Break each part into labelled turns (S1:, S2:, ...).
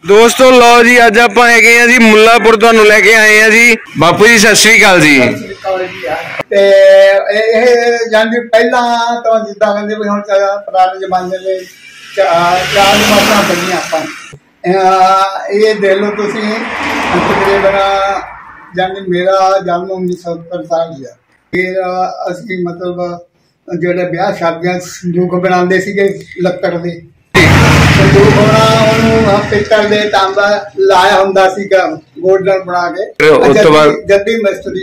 S1: दोस्तों लो जी अज आप है जी मुल्लापुर तुहानू लेके आए हैं जी। बापू जी सत श्री अकाल जी।
S2: पहला तो जिदा कहते भी हम पुराने जमाने में चार जमात पढ़िया आप ये देख लो तुम तकरीबन जानी मेरा जन्म 1947 है। फिर असी मतलब जो ब्याह शादियां संदूक बनाते लकड़ के संदूक होना पित्तल के तांबा लाया होंदा सीगा गोल्डन बना के जद्दी मिस्त्री।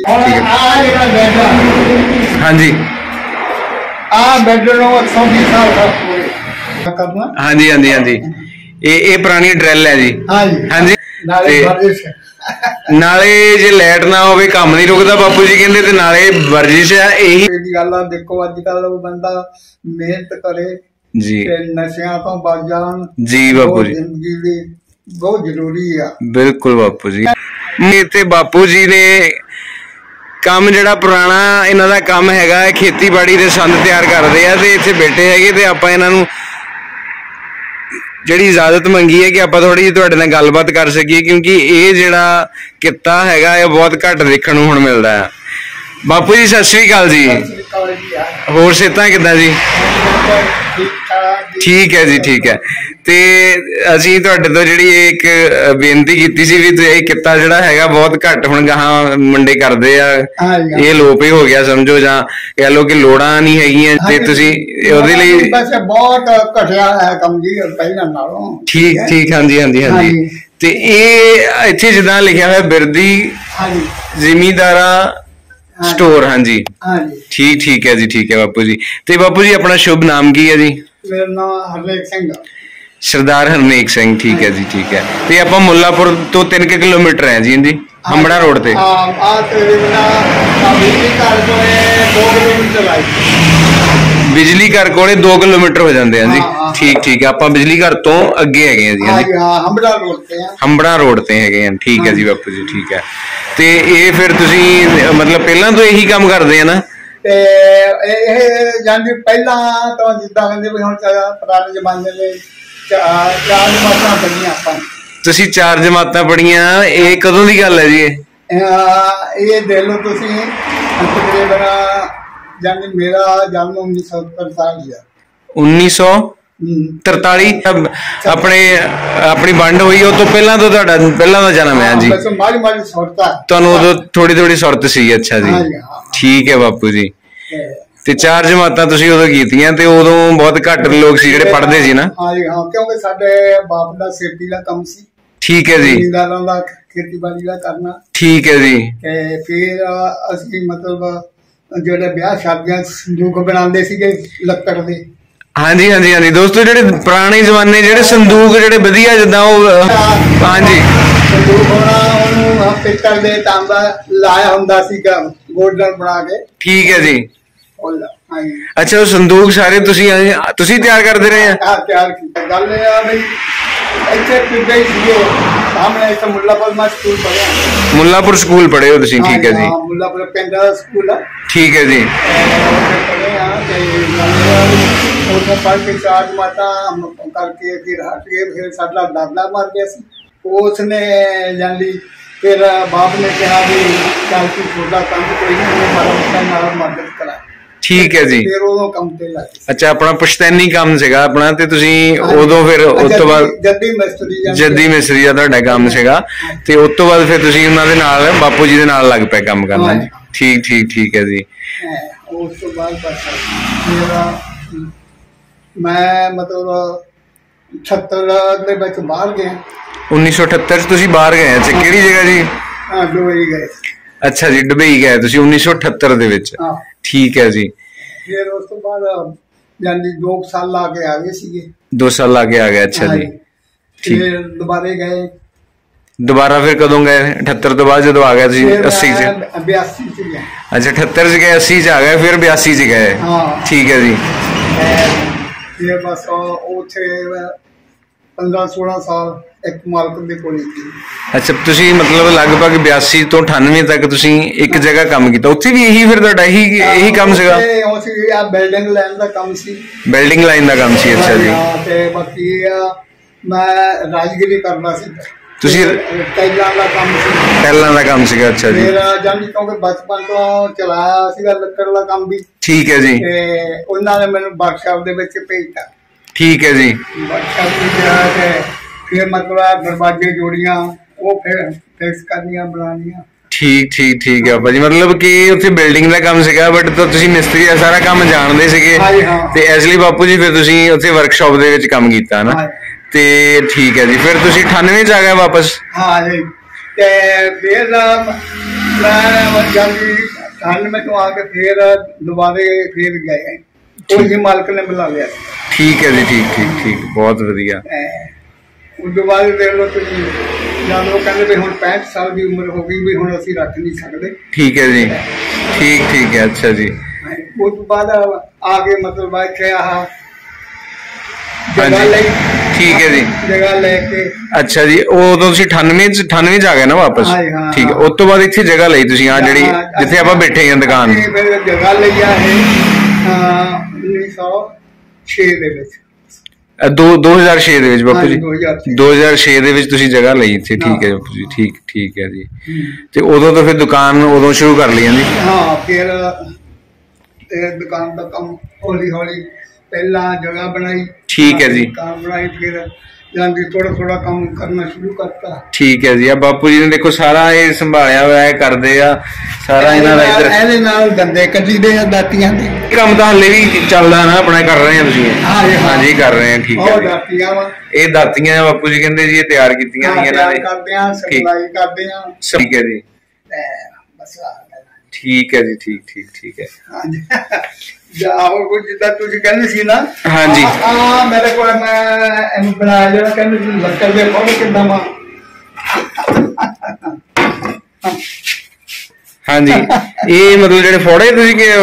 S1: हाँ जी
S2: बेड 120 साल पूरे।
S1: हाँ जी हाँ जी हाँ जी ये पुरानी ड्रिल है जी।
S2: हाँ जी
S1: हाँ जी नाले जे लाइट ना होवे काम नहीं रुकदा बापू जी कहंदे ते नाले वर्जिश है यही
S2: गल। देखो अजकल बंदा मेहनत करे जी नशियां तो बच जान जी बापू जी जिंदगी बहुत जरूरी है।
S1: बिल्कुल बापू जी ते बापू जी ने काम जिहड़ा पुराना इन्हां दा काम हैगा खेतीबाड़ी दे संद तैयार करदे आ ते इत्थे बैठे हैगे ते आपां इन्हां नूं जिहड़ी इजाजत मंगी है कि आप थोड़ी जी तुहाडे नाल गलबात कर सकीए क्योंकि ये जिहड़ा किता हैगा ये बहुत घट देखण नूं हुण मिलदा है। बापू जी सत श्री अकाल जी। होर सेहतां किदां जी? ठीक है जी ठीक है। ते असीं तुहाडे तों जिहड़ी एक बेनती कीती सी भी ये किता जिहड़ा हैगा बहुत घट हुण गाहां मुंडे करदे आ ये लोप ही हो गया समझो जां कह लो कि लोड़ां नहीं हैगियां ते तुसीं ओहदे लई
S2: वैसे बहुत घटिया है कम जी पहलां नालों।
S1: ठीक ठीक हाँ जी हाँ जी हाँ जी। ते ये इत्थे जिद्दां लिखिया होया बिरदी जिमीदारा स्टोर। हाँ जी ठीक ठीक है जी ठीक है बापू जी। ते बापू जी अपना शुभ नाम की है जी?
S2: मेरा नाम हरनेक सिंह
S1: सरदार हरनेक सिंह। ठीक है जी ठीक है। ते आपां मुल्लापुर तो 3 किलोमीटर है जी हमड़ा रोड ते बिजली घर कोले 2 किलोमीटर हो जाते हैं जी। ठीक ठीक है आपां बिजली घर तो अगे है जी हंबड़ा रोड ते है। ठीक है जी बापू जी ठीक है। ते ये फिर तुसीं मतलब पहला तो यही काम करदे हैं ना?
S2: पहला तो जिदा कहते भी हम पुराने जमाने में चार जमात पढ़िया आप
S1: तुसीं 4 जमातां पढ़िया ये कदों दी गल है जी?
S2: ये देख लो तुसीं तकरीबन जानी मेरा जन्म 1943 है।
S1: 1943 अपने अपनी वंड हुई उस तो पहला तो तुहाडा पहला दा जन्म है जी?
S2: माड़ी माड़ी सुरत है
S1: तुहानूं उदों थोड़ी थोड़ी सुरत सी। अच्छा जी ठीक है बापू जी। ते 4 जमातां तुसीं उदों कीतियां ते उदों बहुत घट लोग सी जिहड़े पढ़दे सी ना?
S2: हां जी हां क्योंकि साडे बाप दा खेती दा काम सी।
S1: ठीक है जी
S2: जिमींदारां दा खेतीबाड़ी दा करना।
S1: ठीक है जी।
S2: ते फिर असीं मतलब जिहड़े ब्याह शादियां संदूक बनांदे सीगे लकड़ दे।
S1: हाँ जी हाँ जी हाँ जी दोस्तों जिहड़े पुराने जमाने जिहड़े संदूक जिहड़े वधिया जिद्दां हाँ जी
S2: संदूक होना ओनू पित्तल दे तांबा लाया हुंदा सीगा गोल्डन बना के। ठीक
S1: है जी। अच्छा वो संदूक सारे तुसीं तैयार करते रहे हैं?
S2: तैयार कीते। गल ये आ बई इत्थे पिंडे ही सीगे सामने इत्थे मुल्लापुर में स्कूल पढ़िया।
S1: मुल्लापुर स्कूल पढ़े हो तुसीं? ठीक है जी
S2: मुल्लापुर पिंड दा स्कूल है।
S1: ठीक है जी।
S2: उसने पढ़ के 4 जमातां करके फिर हट गए। फिर साडा दादा मर गया सी उसने जानी फिर बाप ने कहा भी चल तू छोटा काम कोई नहीं मारा मदद करा।
S1: ठीक है जी।
S2: फिर उदों काम ते लग।
S1: अच्छा अपना पुश्तैनी काम सीगा अपना ते तुसीं उदों फिर उस तो बाद जद्दी मिस्त्री दा तुहाडा काम सीगा ते उस तो बाद फिर तुसीं उन्हां दे नाल बापू जी दे नाल लग पे काम करना जी। ठीक ठीक ठीक है जी।
S2: उस तो बाद बस मेरा मैं मतलब 78 दे विच बाहर गया।
S1: 1978 च तुसीं बाहर गए? अच्छा केड़ी जगह जी?
S2: दुबई गए। अच्छा
S1: जी दुबई गए तुसीं 1978 दे विच? ठीक है जी।
S2: फिर उस तो बाद यानी 2 साल ला के आ गए सीगे।
S1: 2 साल ला के आ गए। अच्छा जी
S2: फिर दोबारा गए।
S1: दोबारा फिर कदों गए? 78 तो बाद जदों आ गए तुसीं 80 च?
S2: 82 च गए।
S1: अच्छा 78 च गए 80 च आ गए फिर 82 च गए। ठीक है जी।
S2: फिर बस उथे 15-16 साल एक मालक दे कोल थी। अच्छा
S1: तुसीं मतलब लगभग 82 तो 98 तक तुसीं एक जगह काम कीता उत्थे भी यही फिर तुहाडा यही काम सीगा?
S2: बिल्डिंग लाइन दा काम सी।
S1: बिल्डिंग लाइन दा काम सी। अच्छा जी।
S2: ते बाकी मैं राजगिरी करना सी
S1: ਤੁਸੀਂ
S2: ਟੈਲਾਂ ਦਾ ਕੰਮ ਸੀ।
S1: ਟੈਲਾਂ ਦਾ ਕੰਮ ਸੀਗਾ। ਅੱਛਾ ਜੀ।
S2: ਮੇਰਾ ਜਾਨੀ ਕਿਉਂਕਿ ਬਚਪਨ ਤੋਂ ਚਲਾਇਆ ਸੀਗਾ ਲੱਕੜ ਦਾ ਕੰਮ ਵੀ।
S1: ਠੀਕ ਹੈ ਜੀ।
S2: ਤੇ ਉਹਨਾਂ ਨੇ ਮੈਨੂੰ ਵਰਕਸ਼ਾਪ ਦੇ ਵਿੱਚ ਭੇਜਤਾ।
S1: ਠੀਕ ਹੈ ਜੀ।
S2: ਵਰਕਸ਼ਾਪ ਵਿੱਚ ਜਾ ਕੇ ਫਿਰ ਮਤਲਬ ਦਰਵਾਜ਼ੇ ਜੋੜੀਆਂ, ਉਹ ਫਿਰ ਫਿਕਸ ਕਰਨੀਆਂ, ਬਣਾਉਣੀਆਂ।
S1: ਠੀਕ ਹੈ ਭਾਜੀ, ਮਤਲਬ ਕਿ ਉੱਥੇ ਬਿਲਡਿੰਗ ਦਾ ਕੰਮ ਸੀਗਾ ਬਟ ਤੁਸੀਂ ਮਿਸਤਰੀ ਦਾ ਸਾਰਾ ਕੰਮ ਜਾਣਦੇ ਸੀਗੇ ਤੇ ਇਸ ਲਈ ਬਾਪੂ ਜੀ ਫਿਰ ਤੁਸੀਂ ਉੱਥੇ ਵਰਕਸ਼ਾਪ ਦੇ ਵਿੱਚ ਕੰਮ ਕੀਤਾ ਨਾ। ਤੇ ਠੀਕ ਹੈ ਜੀ, ਫਿਰ ਤੁਸੀਂ 98 ਚ ਆ ਗਏ ਵਾਪਸ?
S2: ਹਾਂ ਜੀ। ਤੇ ਫਿਰ ਮੈਂ ਜਾਂਦੀ 98 ਤੋਂ ਆ ਕੇ ਫਿਰ ਦੁਬਾਰੇ ਫਿਰ ਗਏ, ਉਹੀ ਮਾਲਕ ਨੇ ਬੁਲਾ ਲਿਆ।
S1: ਠੀਕ ਹੈ ਜੀ। ਠੀਕ ਬਹੁਤ ਵਧੀਆ।
S2: ਉਸ ਤੋਂ ਬਾਅਦ ਦੇਖ ਲਓ ਤੁਸੀਂ, ਜਦ ਉਹ ਕਹਿੰਦੇ ਵੀ ਹੁਣ 65 ਸਾਲ ਦੀ ਉਮਰ ਹੋ ਗਈ ਵੀ ਹੁਣ ਅਸੀਂ ਰੱਖ ਨਹੀਂ ਸਕਦੇ।
S1: ਠੀਕ ਹੈ ਜੀ। ਠੀਕ ਹੈ। ਅੱਛਾ ਜੀ।
S2: ਉਸ ਤੋਂ ਬਾਅਦ ਆ ਕੇ ਮਤਲਬ ਇੱਥੇ ਆਹ ਜਗ੍ਹਾ ਲਈ।
S1: ਠੀਕ ਹੈ ਜੀ।
S2: ਜਗ੍ਹਾ ਲੈ ਕੇ।
S1: ਅੱਛਾ ਜੀ, ਉਦੋਂ ਤੁਸੀਂ 98 ਚ ਆ ਗਏ ਨਾ ਵਾਪਸ? ਠੀਕ ਹੈ। ਉਸ ਤੋਂ ਬਾਅਦ ਇੱਥੇ ਜਗ੍ਹਾ ਲਈ ਤੁਸੀਂ ਆ ਜਿਹੜੀ ਜਿੱਥੇ ਆਪਾਂ ਬੈਠੇ ਹਾਂ ਦੁਕਾਨ?
S2: ਜਗ੍ਹਾ ਲਈ ਆ ਇਹ 1906 ਦੇ ਵਿੱਚ।
S1: 2006 ਦੇ ਵਿੱਚ ਬਾਪੂ ਜੀ? 2006 ਦੇ ਵਿੱਚ ਤੁਸੀਂ ਜਗ੍ਹਾ ਲਈ ਇੱਥੇ। ਠੀਕ ਹੈ ਬਾਪੂ ਜੀ। ਠੀਕ ਹੈ ਜੀ। ਤੇ ਉਦੋਂ ਤੋਂ ਫਿਰ ਦੁਕਾਨ ਉਦੋਂ ਸ਼ੁਰੂ ਕਰ ਲਈ? ਹਾਂਜੀ
S2: ਹਾਂ। ਫਿਰ ਦੁਕਾਨ ਦਾ ਕੰਮ ਹੌਲੀ ਹੌਲੀ ਪਹਿਲਾਂ ਜਗ੍ਹਾ ਬਣਾਈ। ਠੀਕ ਹੈ ਜੀ। ਦੁਕਾਨ ਬਣਾਈ, ਫਿਰ ਜਾਂਦੀ ਥੋੜਾ ਕੰਮ ਕਰਨਾ ਸ਼ੁਰੂ ਕਰਤਾ।
S1: ਠੀਕ ਹੈ ਜੀ। ਆ ਬਾਪੂ ਜੀ ਨੇ ਦੇਖੋ ਸਾਰਾ ਇਹ ਸੰਭਾਲਿਆ ਹੋਇਆ ਕਰਦੇ ਆ ਸਾਰਾ ਇਹਨਾਂ ਦਾ। ਇੱਧਰ
S2: ਇਹਦੇ ਨਾਲ ਦੰਦੇ ਕੱਢੀ ਦੇ ਦਾਤੀਆਂ ਦੇ
S1: ਕੰਮ ਤਾਂ ਹਲੇ ਵੀ ਚੱਲਦਾ ਨਾ ਆਪਣਾ? ਕਰ ਰਹੇ ਆ ਤੁਸੀਂ? ਹਾਂਜੀ ਕਰ ਰਹੇ ਆ। ਠੀਕ ਹੈ। ਇਹ ਦਾਤੀਆਂ ਬਾਪੂ ਜੀ ਕਹਿੰਦੇ ਜੀ ਇਹ ਤਿਆਰ ਕੀਤੀਆਂ ਨੇ ਇਹਨਾਂ ਨੇ?
S2: ਕਰਦੇ ਆ, ਸਪਲਾਈ ਕਰਦੇ ਆ।
S1: ਠੀਕ ਹੈ ਜੀ।
S2: ਬਸ
S1: ਠੀਕ ਹੈ ਜੀ। ਠੀਕ ਹੈ।
S2: ਹਾਂਜੀ। ਜਾਓ ਕੁਝ ਜਿੱਦਾਂ ਤੁਸੀਂ ਕਹਿੰਦੇ ਸੀ ਨਾ।
S1: ਹਾਂਜੀ।
S2: ਮੇਰੇ ਕੋਲ ਮੈਂ ਇਹਨੂੰ ਬਣਾਇਆ ਜਿਹੜਾ ਕਹਿੰਦੇ ਸੀ ਲੱਕੜ ਦੇ ਫੋੜੇ ਕਿੱਦਾਂ ਮਾ।
S1: ਹਾਂਜੀ। ਇਹ ਮਤਲਬ ਜਿਹੜੇ ਫੋੜੇ ਤੁਸੀਂ ਠੀਕ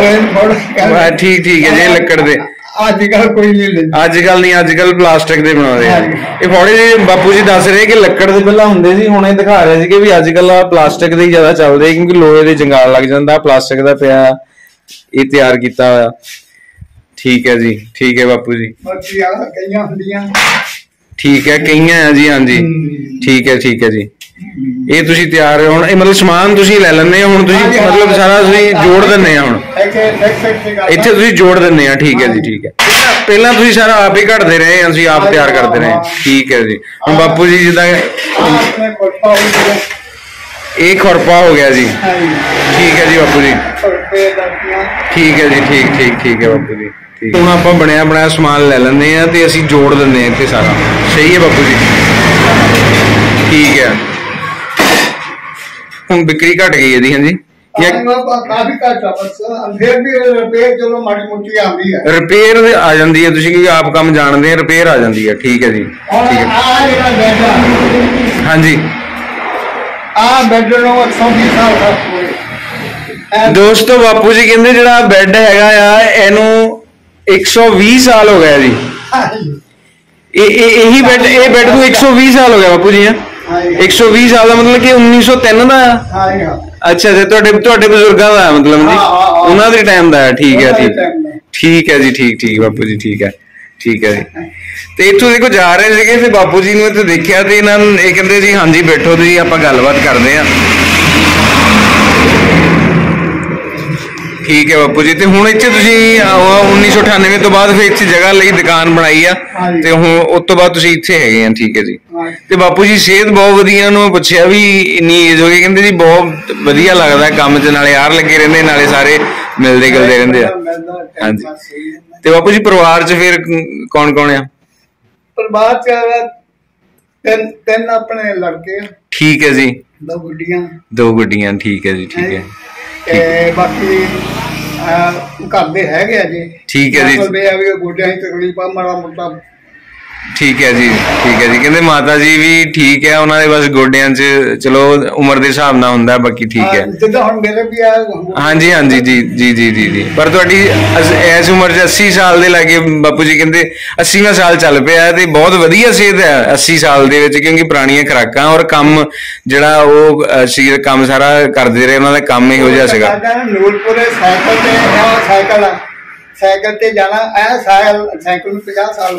S1: ਹੈ ਜੀ, ਲੱਕੜ ਦੇ।
S2: ਅੱਜ ਕੱਲ ਕੋਈ ਨਹੀਂ ਲੈਂਦਾ।
S1: ਅੱਜ ਕੱਲ ਪਲਾਸਟਿਕ ਦੇ ਬਣਾਉਂਦੇ ਆ ਇਹ ਫੋੜੇ ਜੀ। ਬਾਪੂ ਜੀ ਦੱਸ ਰਹੇ ਕਿ ਲੱਕੜ ਦੇ ਪਹਿਲਾਂ ਹੁੰਦੇ ਸੀ, ਹੁਣ ਇਹ ਦਿਖਾ ਰਹੇ ਸੀ ਕਿ ਵੀ ਅੱਜ ਕੱਲ ਪਲਾਸਟਿਕ ਦੇ ਹੀ ਜ਼ਿਆਦਾ ਚੱਲਦੇ ਕਿਉਂਕਿ ਲੋਹੇ ਦੇ ਜੰਗਾਲ ਲੱਗ ਜਾਂਦਾ, ਪਲਾਸਟਿਕ ਦਾ ਪਿਆ ਇਹ ਤਿਆਰ ਕੀਤਾ ਹੋਇਆ। ਠੀਕ ਹੈ ਜੀ। ਠੀਕ ਹੈ ਬਾਪੂ ਜੀ।
S2: ਕਈਆਂ ਹੁੰਦੀਆਂ।
S1: ਠੀਕ ਹੈ, ਕਈਆਂ ਆ ਜੀ। ਹਾਂਜੀ ਠੀਕ ਹੈ ਜੀ। ਇਹ ਤੁਸੀਂ ਤਿਆਰ ਹੁਣ ਇਹ ਮਤਲਬ ਸਮਾਨ ਤੁਸੀਂ ਲੈ ਲੈਂਦੇ ਹੋ ਹੁਣ ਤੁਸੀਂ ਮਤਲਬ ਸਾਰਾ ਤੁਸੀਂ ਜੋੜ ਦਿੰਦੇ ਆ ਹੁਣ ਇੱਥੇ ਤੁਸੀਂ ਜੋੜ ਦਿੰਦੇ ਆ? ਠੀਕ ਹੈ ਜੀ। ਠੀਕ ਹੈ। ਪਹਿਲਾਂ ਤੁਸੀਂ ਸਾਰਾ ਆਪ ਹੀ ਘੜਦੇ ਰਹੇ ਅਸੀਂ ਆਪ ਤਿਆਰ ਕਰਦੇ ਰਹੇ? ਠੀਕ ਹੈ ਜੀ। ਹੁਣ ਬਾਪੂ ਜੀ ਜਿੱਦਾਂ ਇਹ ਖੁਰਪਾ ਹੋ ਗਿਆ ਜੀ। ਠੀਕ ਹੈ ਜੀ ਬਾਪੂ ਜੀ। ਠੀਕ ਹੈ ਜੀ। ਠੀਕ ਹੈ ਬਾਪੂ ਜੀ। ਹੁਣ ਆਪਾਂ ਬਣਿਆ ਸਮਾਨ ਲੈ ਲੈਂਦੇ ਆ ਤੇ ਅਸੀਂ ਜੋੜ ਦਿੰਦੇ ਆ ਇੱਥੇ ਸਾਰਾ। ਸਹੀ ਹੈ ਬਾਪੂ ਜੀ। ਠੀਕ ਹੈ। ਹੁਣ ਵਿਕਰੀ ਘਟ ਗਈ ਇਹਦੀ? ਹਾਂਜੀ
S2: ਕਾਫੀ ਘੱਟ ਆ, ਬਸ ਫਿਰ ਵੀ ਰਿਪੇਅਰ ਚਲੋ ਮਾੜੀ ਮੋਟੀ ਆਉਂਦੀ ਹੈ।
S1: ਰਿਪੇਅਰ ਆ ਜਾਂਦੀ ਹੈ, ਤੁਸੀਂ ਕਿਉਂਕਿ ਆਪ ਕੰਮ ਜਾਣਦੇ ਆ, ਰਿਪੇਅਰ ਆ ਜਾਂਦੀ ਹੈ। ਠੀਕ ਹੈ ਜੀ। ਹਾਂਜੀ।
S2: ਬੈੱਡ ਨੂੰ 120 ਸਾਲ ਦਾ
S1: ਦੋਸਤੋ ਬਾਪੂ ਜੀ ਕਹਿੰਦੇ ਜਿਹੜਾ ਬੈੱਡ ਹੈਗਾ ਆ ਇਹਨੂੰ 120 ਸਾਲ ਹੋ ਗਿਆ ਜੀ। ਇਹੀ ਬੈੱਡ ਇਹ ਬੈੱਡ ਨੂੰ 120 ਸਾਲ ਹੋ ਗਿਆ ਬਾਪੂ ਜੀ। 120 ਸਾਲ ਦਾ ਮਤਲਬ ਕਿ 1903 ਦਾ? ਅੱਛਾ ਜੀ। ਤੁਹਾਡੇ ਬਜ਼ੁਰਗਾਂ ਦਾ ਮਤਲਬ ਜੀ ਉਹਨਾਂ ਦੇ ਟਾਈਮ ਦਾ? ਠੀਕ ਹੈ ਜੀ। ਠੀਕ ਬਾਪੂ ਜੀ। ਠੀਕ ਹੈ ਜੀ। ਤੇ ਇੱਥੋਂ ਦੇਖੋ ਜਾ ਰਹੇ ਸੀਗੇ ਤੇ ਬਾਪੂ ਜੀ ਨੂੰ ਇੱਥੇ ਦੇਖਿਆ ਤੇ ਇਹਨਾਂ ਨੂੰ ਇਹ ਕਹਿੰਦੇ ਜੀ ਹਾਂਜੀ ਬੈਠੋ ਤੁਸੀਂ ਆਪਾਂ ਗੱਲਬਾਤ ਕਰਦੇ ਆ। ਠੀਕ ਹੈ ਬਾਪੂ ਜੀ। ਤੇ ਹੁਣ ਇੱਥੇ ਤੁਸੀਂ 1998 ਤੋਂ ਬਾਅਦ ਫਿਰ ਇੱਥੇ ਜਗ੍ਹਾ ਲਈ ਦੁਕਾਨ ਬਣਾਈ ਆ ਤੇ ਹੁਣ ਉਸ ਤੋਂ ਬਾਅਦ ਤੁਸੀਂ ਇੱਥੇ ਹੈਗੇ ਆ? ਠੀਕ ਹੈ ਜੀ। ਤੇ ਬਾਪੂ ਜੀ ਸਿਹਤ ਬਹੁਤ ਵਧੀਆ। ਉਹਨੂੰ ਪੁੱਛਿਆ ਵੀ ਇੰਨੀ ਏਜ ਹੋ ਗਈ, ਕਹਿੰਦੇ ਜੀ ਬਹੁਤ ਵਧੀਆ ਲੱਗਦਾ ਕੰਮ 'ਚ, ਨਾਲੇ ਯਾਰ ਲੱਗੇ ਰਹਿੰਦੇ ਨਾਲੇ ਸਾਰੇ ਮਿਲਦੇ ਗਿਲਦੇ ਰਹਿੰਦੇ ਆ। ਹਾਂਜੀ। ਤੇ ਬਾਪੂ ਜੀ ਪਰਿਵਾਰ 'ਚ ਫਿਰ ਕੌਣ ਕੌਣ ਆ?
S2: ਪਰਿਵਾਰ 'ਚ ਤਿੰਨ ਆਪਣੇ ਲੜਕੇ।
S1: ਠੀਕ ਹੈ ਜੀ।
S2: 2
S1: ਗੁੱਡੀਆਂ। ਠੀਕ ਹੈ ਜੀ। ਠੀਕ ਹੈ।
S2: ਤੇ ਬਾਕੀ ਘਰ ਦੇ ਹੈਗੇ ਆ ਜੀ।
S1: ਠੀਕ ਹੈ ਜੀ।
S2: ਗੋਡਿਆਂ ਦੀ ਤਕਲੀਫ ਆ ਮਾੜਾ ਮੋਟਾ।
S1: ਠੀਕ ਹੈ ਜੀ। ਕਹਿੰਦੇ ਮਾਤਾ ਜੀ ਵੀ ਠੀਕ ਹੈ, ਉਹਨਾਂ ਦੇ ਬਸ ਗੋਡਿਆਂ 'ਚ ਚਲੋ ਉਮਰ ਦੇ ਹਿਸਾਬ ਨਾਲ ਹੁੰਦਾ, ਬਾਕੀ ਠੀਕ ਹੈ।
S2: ਜਿੱਦਾਂ ਹੁਣ ਮੇਰੇ ਵੀ ਆ। ਹਾਂਜੀ
S1: ਜੀ। ਪਰ ਤੁਹਾਡੀ ਇਸ ਉਮਰ 'ਚ 80 ਸਾਲ ਦੇ ਲਾਗੇ ਬਾਪੂ ਜੀ ਕਹਿੰਦੇ 80ਵਾਂ ਸਾਲ ਚੱਲ ਪਿਆ ਤੇ ਬਹੁਤ ਵਧੀਆ ਸਿਹਤ ਹੈ 80 ਸਾਲ ਦੇ ਵਿੱਚ, ਕਿਉਂਕਿ ਪੁਰਾਣੀਆਂ ਖੁਰਾਕਾਂ ਔਰ ਕੰਮ ਜਿਹੜਾ ਉਹ ਸਰੀਰ ਕੰਮ ਸਾਰਾ ਕਰਦੇ ਰਹੇ, ਉਹਨਾਂ ਦਾ ਕੰਮ ਇਹੋ ਜਿਹਾ ਸੀਗਾ।
S2: ਨੂਰਪੁਰੇ ਸਾਈਕਲ ਤੇ ਜਾਣਾ, ਸਾਈਕਲ ਤੇ ਜਾਣਾ। ਸਾਈਕਲ ਨੂੰ 50 ਸਾਲ ਹੋ ਗਏ।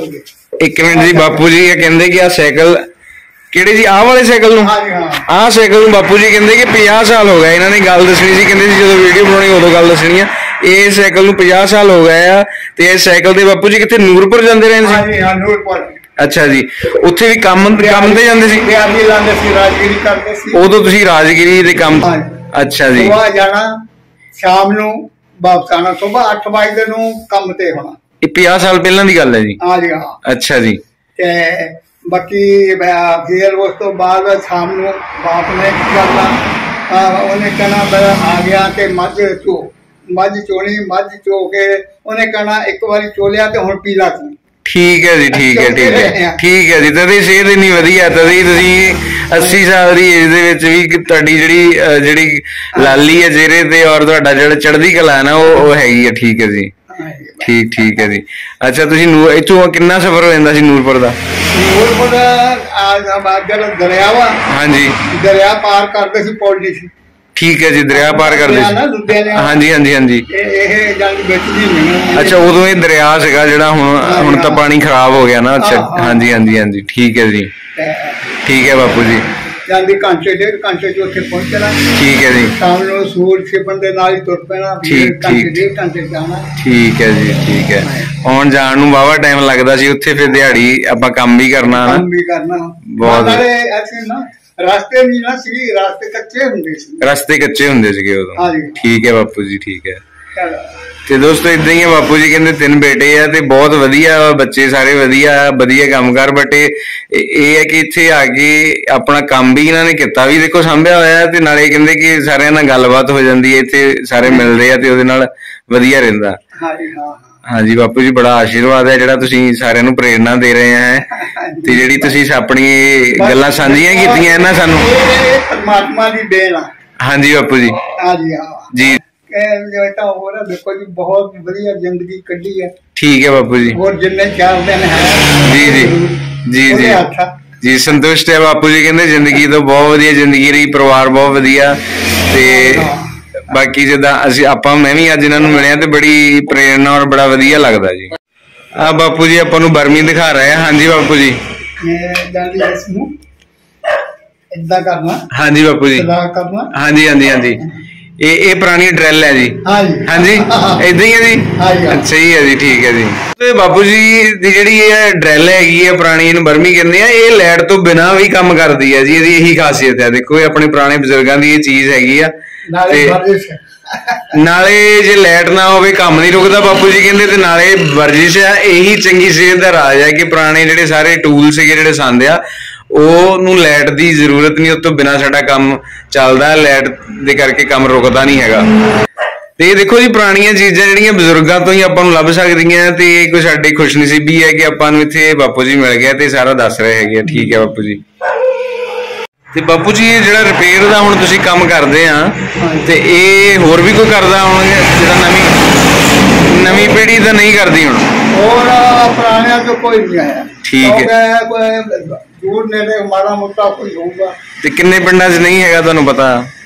S1: एक मिनट जी बापू जी ये कहते कि आ साइकिल ਕਿਹੜੇ ਜੀ ਆਹ ਵਾਲੇ ਸਾਈਕਲ ਨੂੰ ਆਹ ਸਾਈਕਲ ਨੂੰ ਬਾਪੂ ਜੀ ਕਹਿੰਦੇ ਕਿ 50 ਸਾਲ ਹੋ ਗਏ ਇਹਨਾਂ ਨੇ ਗੱਲ ਦੱਸਣੀ ਸੀ ਕਹਿੰਦੇ ਸੀ ਜਦੋਂ ਵੀਡੀਓ ਬਣਾਉਣੀ ਉਦੋਂ ਗੱਲ ਦੱਸਣੀ ਆ ਇਹ ਸਾਈਕਲ ਨੂੰ 50 ਸਾਲ ਹੋ ਗਏ ਆ ਤੇ ਇਸ ਸਾਈਕਲ ਦੇ ਬਾਪੂ ਜੀ ਕਿੱਥੇ ਨੂਰਪੁਰ ਜਾਂਦੇ ਰਹੇ ਸੀ
S2: ਹਾਂ ਨੂਰਪੁਰ
S1: ਅੱਛਾ ਜੀ ਉੱਥੇ ਵੀ ਕੰਮ ਤੇ ਜਾਂਦੇ ਸੀ
S2: ਆਦੀ ਲਾਉਂਦੇ ਸੀ ਰਾਜਗੀਰੀ ਕਰਦੇ ਸੀ
S1: ਉਦੋਂ ਤੁਸੀਂ ਰਾਜਗੀਰੀ ਦੇ ਕੰਮ ਅੱਛਾ ਜੀ
S2: ਸੁਬਾਹ ਜਾਣਾ ਸ਼ਾਮ ਨੂੰ ਵਾਪਸ ਆਣਾ ਸਵੇਰ 8 ਵਜੇ ਨੂੰ ਕੰਮ ਤੇ ਹੋਣਾ
S1: ਇਹ 50 ਸਾਲ ਪਹਿਲਾਂ ਦੀ ਗੱਲ ਹੈ ਜੀ
S2: ਹਾਂ ਜੀ ਹਾਂ ਅੱਛਾ
S1: ਜੀ
S2: ਤੇ बाकी फिर उस तो बाद शाम को बाप ने करना उन्हें कहना मेरा आ गया कि मझ चोनी मझ चो के उन्हें कहना एक बार चोलिया तो हुण पी ला तू
S1: ठीक है जी ठीक है ठीक है ठीक है जी तदी सेहत इन्नी वधिया तदी तुसी 80 साल दी एज दे विच भी तुहाडी ਜਿਹੜੀ लाली है चेहरे ते और तुहाडा ਜਿਹੜਾ चढ़दी कला है ना वो हैगी है ठीक है जी ठीक ठीक है जी अच्छा तुसी इथों कितना सफर हो जांदा सी नूरपुर दा
S2: नूरपुर दरिया वा
S1: हाँ जी
S2: दरिया पार करते सी पौड़ी सी
S1: ठीक है जी दरिया पार करते हाँ जी हाँ जी हाँ जी अच्छा उदों ये दरिया सीगा जिहड़ा हुण तां पानी खराब हो गया ना अच्छा हाँ जी हाँ जी हाँ जी ठीक है जी ठीक है बापू जी
S2: ਜਾਂਦੀ ਘੰਟੇ ਡੇਢ ਘੰਟੇ ਚ ਉੱਥੇ ਪਹੁੰਚਣਾ
S1: ਠੀਕ ਹੈ ਜੀ
S2: ਸ਼ਾਮ ਨੂੰ ਸੂਰਜ ਛਿਪਣ ਦੇ ਨਾਲ ਹੀ ਤੁਰ ਪੈਣਾ ਘੰਟੇ ਡੇਢ ਘੰਟੇ ਜਾਣਾ ਠੀਕ ਹੈ
S1: ਜੀ ਠੀਕ ਹੈ ਆਉਣ ਜਾਣ ਨੂੰ ਵਾਵਾ ਟਾਈਮ ਲੱਗਦਾ ਸੀ ਉੱਥੇ ਫਿਰ ਦਿਹਾੜੀ ਆਪਾਂ ਕੰਮ ਵੀ ਕਰਨਾ
S2: ਬਹੁਤ ਸਾਰੇ ਐਸੇ ਨਾ ਰਸਤੇ ਨਹੀਂ ਨਾ ਸੀ ਰਸਤੇ ਕੱਚੇ ਹੁੰਦੇ ਸੀਗੇ
S1: ਉਦੋਂ ਠੀਕ ਹੈ ਬਾਪੂ ਜੀ ਠੀਕ ਹੈ ਤੇ ਦੋਸਤੋ ਇਦਾਂ ਹੀ ਹੈ ਬਾਪੂ ਜੀ ਕਹਿੰਦੇ 3 ਬੇਟੇ ਆ ਤੇ ਬਹੁਤ ਵਧੀਆ ਬੱਚੇ ਸਾਰੇ ਵਧੀਆ ਕੰਮਕਾਰ ਬਟ ਇਹ ਹੈ ਕਿ ਇੱਥੇ ਆ ਕੇ ਆਪਣਾ ਕੰਮ ਵੀ ਇਹਨਾਂ ਨੇ ਕੀਤਾ ਵੀ ਦੇਖੋ ਸੰਭਿਆ ਹੋਇਆ ਤੇ ਨਾਲੇ ਕਹਿੰਦੇ ਕਿ ਸਾਰਿਆਂ ਨਾਲ ਗੱਲਬਾਤ ਹੋ ਜਾਂਦੀ ਹੈ ਇੱਥੇ ਸਾਰੇ ਮਿਲਦੇ ਆ ਤੇ ਉਹਦੇ ਨਾਲ ਵਧੀਆ ਰਹਿੰਦਾ हाँ जी बापू जी बड़ा आशीर्वाद है ਜਿਹੜਾ ਤੁਸੀਂ ਸਾਰਿਆਂ ਨੂੰ ਪ੍ਰੇਰਣਾ ਦੇ ਰਹੇ ਹੈ ਤੇ ਜਿਹੜੀ ਤੁਸੀਂ ਆਪਣੀ ਗੱਲਾਂ ਸਾਂਝੀਆਂ ਕੀਤੀਆਂ ਇਹਨਾਂ ਸਾਨੂੰ
S2: ਪਰਮਾਤਮਾ ਦੀ ਦੇਣ ਆ
S1: ਹਾਂਜੀ ਬਾਪੂ ਜੀ
S2: ਹਾਂਜੀ
S1: ਜੀ
S2: बेटा हो रहा देखो जी बहुत बढ़िया जिंदगी कटी है
S1: ठीक है बापू जी
S2: और जिन्ने 4 दिन है
S1: जी जी जी जी जी संतुष्ट है बापू जी कहते जिंदगी तो बहुत वधिया जिंदगी रही परिवार बहुत वधिया ते बाकी जिदा ਆਪਾਂ मैं भी अज इन्हां नूं मिलिया ते बड़ी प्रेरणा और बड़ा वधिया लगदा जी आ बापू जी आपां नूं बर्मी दिखा रहे हैं हाँ जी बापू जी
S2: इदां करना
S1: हाँ जी बापू जी
S2: करना
S1: हाँ जी हाँ जी हाँ जी ये पुरानी ड्रिल है जी हाँ जी इदा ही है जी अच्छा ही है जी ठीक है जी तो बापू जी दी जिहड़ी ड्रिल हैगी है पुरानी इहनूं बर्मी कहंदे आ ये लाइट तो बिना भी काम करदी है जी इहदी यही खासियत है देखो ये अपने पुराने बजुर्गों की ये चीज हैगी आ नाले जे लाइट ना होवे काम नहीं रुकदा बापू जी कहंदे ते नाले वर्जिश है यही चंगी सेहत दा राज है कि पुराने जिहड़े सारे टूल सीगे जिहड़े संद आ ਉਹਨੂੰ ਲਾਈਟ ਦੀ ਜ਼ਰੂਰਤ ਨਹੀਂ ਉਸ ਤੋਂ ਬਿਨਾ ਸਾਡਾ ਕੰਮ ਚੱਲਦਾ ਲਾਈਟ ਦੇ ਕਰਕੇ ਕੰਮ ਰੁਕਦਾ ਨਹੀਂ ਹੈਗਾ ਤੇ ਦੇਖੋ ਜੀ ਪੁਰਾਣੀਆਂ ਚੀਜ਼ਾਂ ਜਿਹੜੀਆਂ ਬਜ਼ੁਰਗਾਂ ਤੋਂ ਹੀ ਆਪਾਂ ਨੂੰ ਲੱਭ ਸਕਦੀਆਂ ਤੇ ਇਹ ਕੋਈ ਸਾਡੀ ਖੁਸ਼ਨਸੀਬੀ ਹੈ ਕਿ ਆਪਾਂ ਨੂੰ ਇੱਥੇ ਬਾਪੂ ਜੀ ਮਿਲ ਗਿਆ ਤੇ ਸਾਰਾ ਦੱਸ ਰਹੇ ਹੈਗੇ ਠੀਕ ਹੈ ਬਾਪੂ ਜੀ ਤੇ ਬਾਪੂ ਜੀ ਇਹ ਜਿਹੜਾ ਰਿਪੇਅਰ ਦਾ ਹੁਣ ਤੁਸੀਂ ਕੰਮ ਕਰਦੇ ਆ ਤੇ ਇਹ ਹੋਰ ਵੀ ਕੋਈ ਕਰਦਾ ਹੁਣ ਜਿਹੜਾ ਨਵੀਂ ਪੀੜ੍ਹੀ ਤਾਂ ਨਹੀਂ ਕਰਦੀ ਹੁਣ
S2: ਹੋਰ ਪੁਰਾਣਿਆਂ ਤੋਂ ਕੋਈ ਨਹੀਂ ਆਇਆ
S1: ਠੀਕ ਹੈ
S2: दूर नेड़े माड़ा मोटा कोई होगा
S1: ते किन्ने पिंडां च नहीं हैगा तुहानूं पता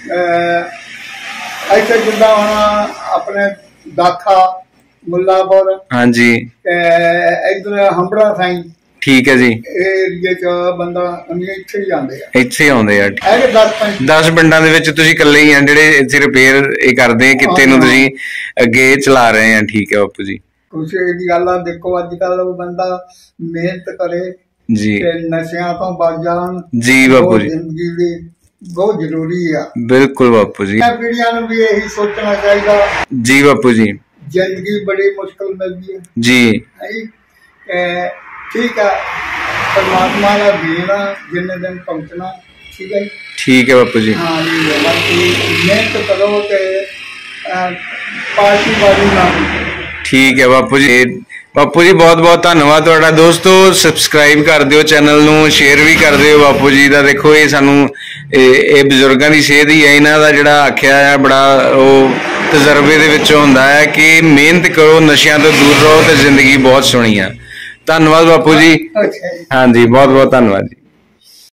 S2: ऐसे जिंदा होना अपने दाखा मुल्लापुर
S1: हाँ जी
S2: इधर हंबड़ा साईं
S1: ठीक है जी
S2: एरिया च बंदा ਇੱਥੇ ਹੀ ਆਉਂਦੇ ਆ
S1: 10 ਪਿੰਡਾਂ ਦੇ ਵਿੱਚ ਤੁਸੀਂ ਇਕੱਲੇ ਹੀ ਆ ਜਿਹੜੇ ਇੱਥੇ ਰਿਪੇਅਰ ਇਹ ਕਰਦੇ ਆ ਕਿਤੇ ਨੂੰ ਤੁਸੀਂ ਅੱਗੇ ਚਲਾ ਰਹੇ ਆ ਠੀਕ ਹੈ ਬਾਪੂ ਜੀ
S2: ਕੁਛ ਇਹਦੀ ਗੱਲ ਆ ਦੇਖੋ ਅੱਜ ਕੱਲ ਬੰਦਾ ਮਿਹਨਤ ਕਰੇ जी नशा तो बच जान
S1: जी बापू जी
S2: जिंदगी दी बहुत जरूरी है
S1: बिल्कुल बापू जी
S2: पीढ़ियां नूं भी यही सोचना चाहिए
S1: जी बापू जी
S2: जिंदगी बड़ी मुश्किल मिलती है
S1: जी
S2: ठीक है परमात्मा का देना जिन्ने दिन पहुंचना
S1: ठीक है बापू जी
S2: हाँ जी बाकी मेहनत करो ते पार्टी वाली ना ठीक
S1: है बापू जी बापू जी बहुत बहुत धन्यवाद तुहाडा दोस्तों सबसक्राइब कर दिओ चैनल नूं शेयर भी कर दिओ बापू जी दा देखो ये सानू ये बजुर्गों की सेहत ही है इन्हां दा जिहड़ा आख्या है बड़ा वो तजर्बे दे विचों हुंदा है कि मेहनत करो नशियां तो दूर रहो तो जिंदगी बहुत सोहनी है धन्यवाद बापू जी हाँ जी बहुत बहुत धन्यवाद जी।